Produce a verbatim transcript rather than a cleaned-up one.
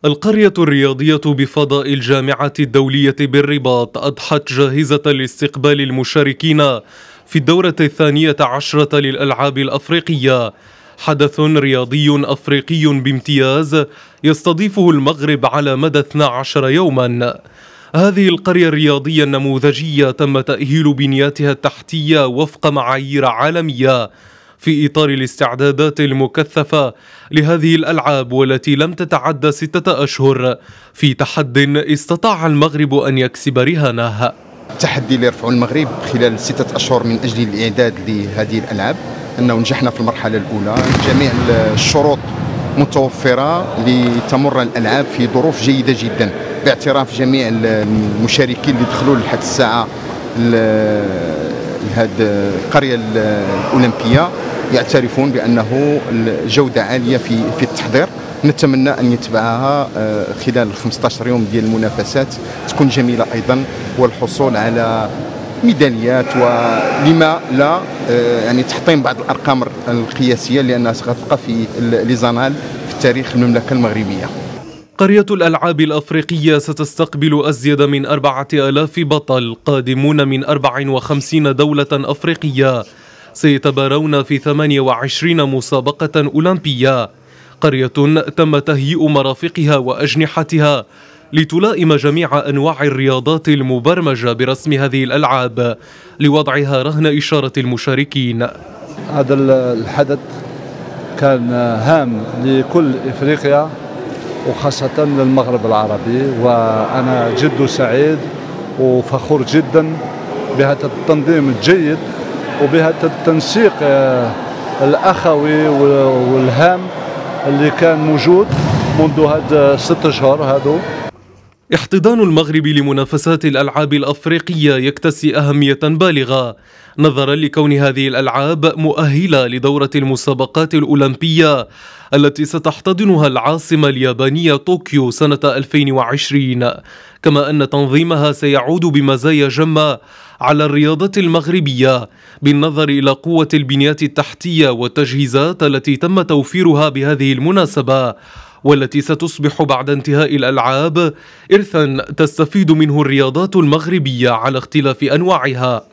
القرية الرياضية بفضاء الجامعة الدولية بالرباط أضحت جاهزة لاستقبال المشاركين في الدورة الثانية عشرة للألعاب الأفريقية، حدث رياضي أفريقي بامتياز يستضيفه المغرب على مدى اثني عشر يوما. هذه القرية الرياضية النموذجية تم تأهيل بنياتها التحتية وفق معايير عالمية في إطار الاستعدادات المكثفة لهذه الألعاب، والتي لم تتعدى ستة أشهر في تحد استطاع المغرب أن يكسب رهانه. التحدي اللي رفعه المغرب خلال ستة أشهر من أجل الإعداد لهذه الألعاب أنه نجحنا في المرحلة الأولى، جميع الشروط متوفرة لتمر الألعاب في ظروف جيدة جدا، باعتراف جميع المشاركين اللي دخلوا لحد الساعة لهذه القرية الأولمبية يعترفون بأنه الجودة عالية في في التحضير. نتمنى أن يتبعها خلال خمسة عشر يوم ديال المنافسات تكون جميلة أيضا، والحصول على ميداليات ولما لا يعني تحطيم بعض الأرقام القياسية لأنها ستبقى في ليزانال في تاريخ المملكة المغربية. قرية الألعاب الأفريقية ستستقبل أزيد من أربعة آلاف بطل قادمون من أربع وخمسين دولة أفريقية سيتبارون في ثمانية وعشرين مسابقة أولمبية. قرية تم تهيئ مرافقها وأجنحتها لتلائم جميع أنواع الرياضات المبرمجة برسم هذه الألعاب لوضعها رهن إشارة المشاركين. هذا الحدث كان هام لكل إفريقيا وخاصة للمغرب العربي، وأنا جد سعيد وفخور جدا بهذا التنظيم الجيد وبهذا التنسيق الأخوي والهام اللي كان موجود منذ هذا ست أشهر. هذا احتضان المغرب لمنافسات الألعاب الأفريقية يكتسي أهمية بالغة نظرا لكون هذه الألعاب مؤهلة لدورة المسابقات الأولمبية التي ستحتضنها العاصمة اليابانية طوكيو سنة ألفين وعشرين، كما أن تنظيمها سيعود بمزايا جمة على الرياضة المغربية بالنظر إلى قوة البنيات التحتية والتجهيزات التي تم توفيرها بهذه المناسبة، والتي ستصبح بعد انتهاء الألعاب إرثا تستفيد منه الرياضات المغربية على اختلاف أنواعها.